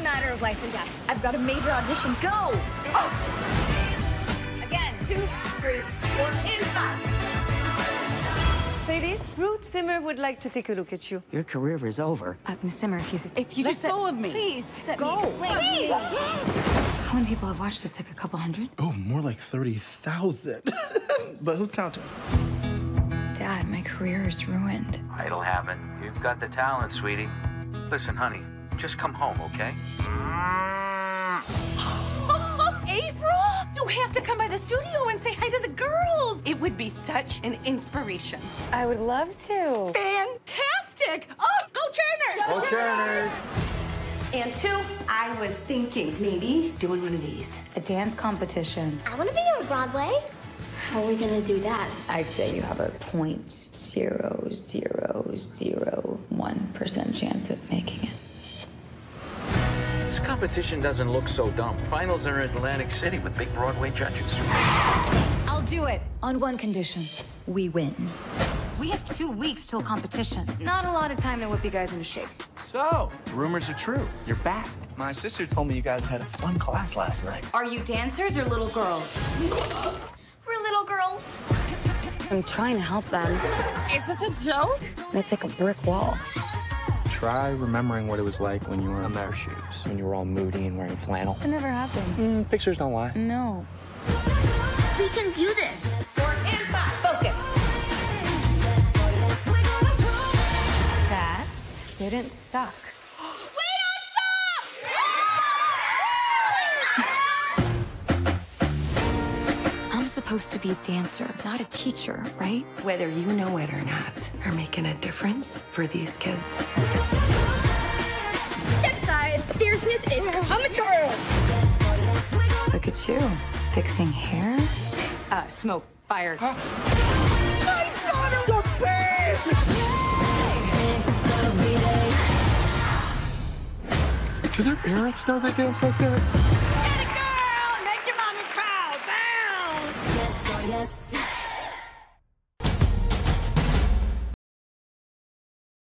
a matter of life and death. I've got a major audition. Go! Oh. Again, 2, 3, 4, and 5. Ladies, Ruth Zimmer would like to take a look at you. Your career is over. Miss Zimmer, if you just Let go of me. Please, Let go. me explain. Please. How many people have watched this? Like a couple hundred? Oh, more like 30,000. But who's counting? Dad, my career is ruined. It'll happen. You've got the talent, sweetie. Listen, honey, just come home, okay? April, you have to come by the studio and say hi to the girls. It would be such an inspiration. I would love to. Fantastic! Oh, go Turners! Go Turners! And 2, I was thinking maybe doing one of these. A dance competition. I want to be on Broadway. How are we going to do that? I'd say you have a 0.0001% chance of making it. This competition doesn't look so dumb. Finals are in Atlantic City with big Broadway judges. I'll do it on one condition. We win. We have 2 weeks till competition. Not a lot of time to whip you guys into shape. So, rumors are true. You're back. My sister told me you guys had a fun class last night. Are you dancers or little girls? We're little girls. I'm trying to help them. Is this a joke? It's like a brick wall. Try remembering what it was like when you were in their shoes, when you were all moody and wearing flannel. It never happened. Pictures don't lie. No. We can do this. 4 and 5. Focus. That didn't suck. I'm supposed to be a dancer, not a teacher, right? Whether you know it or not, are making a difference for these kids. Step side. Fierceness is coming through. Look at you, fixing hair. Smoke, fire. Do their parents know they dance like that? Get a girl! Make your mommy proud! Bounce! Yes, yes.